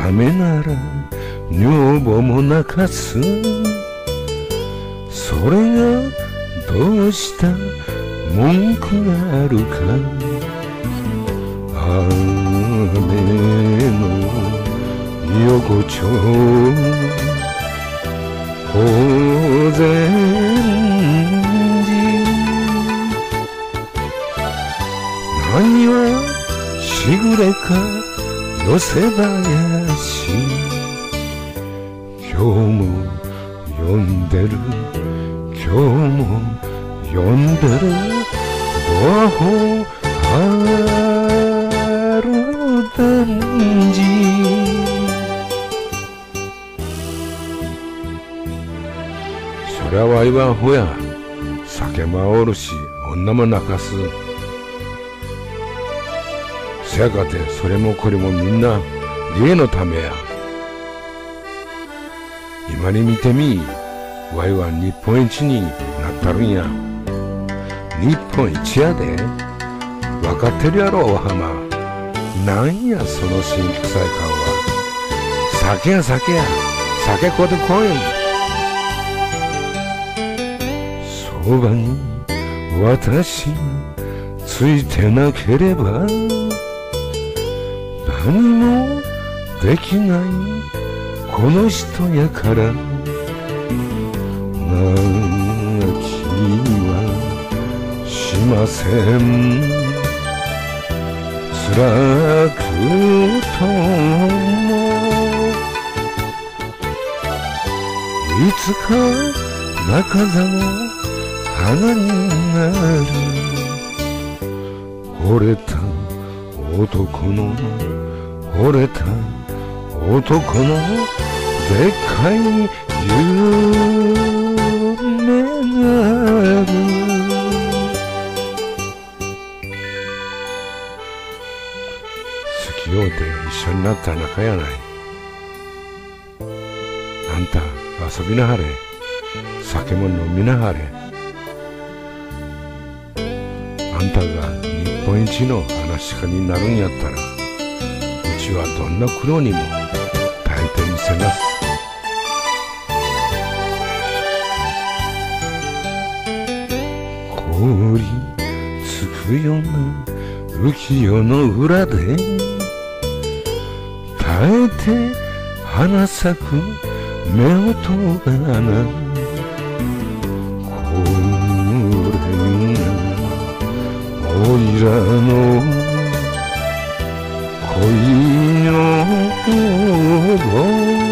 ためなら女房も泣かす。それがどうした文句があるか。雨の横丁宝禅寺、何はしぐれか寄せ林。今日も呼んでる、今日も呼んでる。ドアホ春団地。そりゃわいはアホや。酒もおるし女も泣かす。せやかてそれもこれもみんな芸のためや。今に見てみ、わいは日本一になったるんや。日本一やで。分かってるやろお浜。なんやその辛気臭い顔は。酒や酒や、酒こでこい。そばに私がついてなければ何もできないこの人やから。泣きはしません。辛くともいつか中座の花になる。惚れた男の惚れた男のでっかい夢がある。好きようて一緒になった仲やない。あんた遊びなはれ、酒も飲みなはれ。あんたが日本一の話家になるんやったら、うちはどんな苦労にも耐えてみせます。凍りつくような浮世の裏で耐えて花咲く夫婦がな。これがおいらの恋の棒。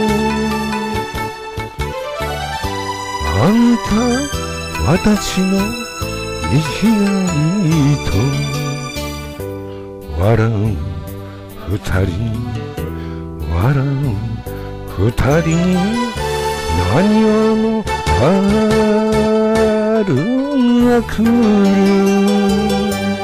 あんた私の生きがいいと笑う二人、笑う二人に何話の春が来る。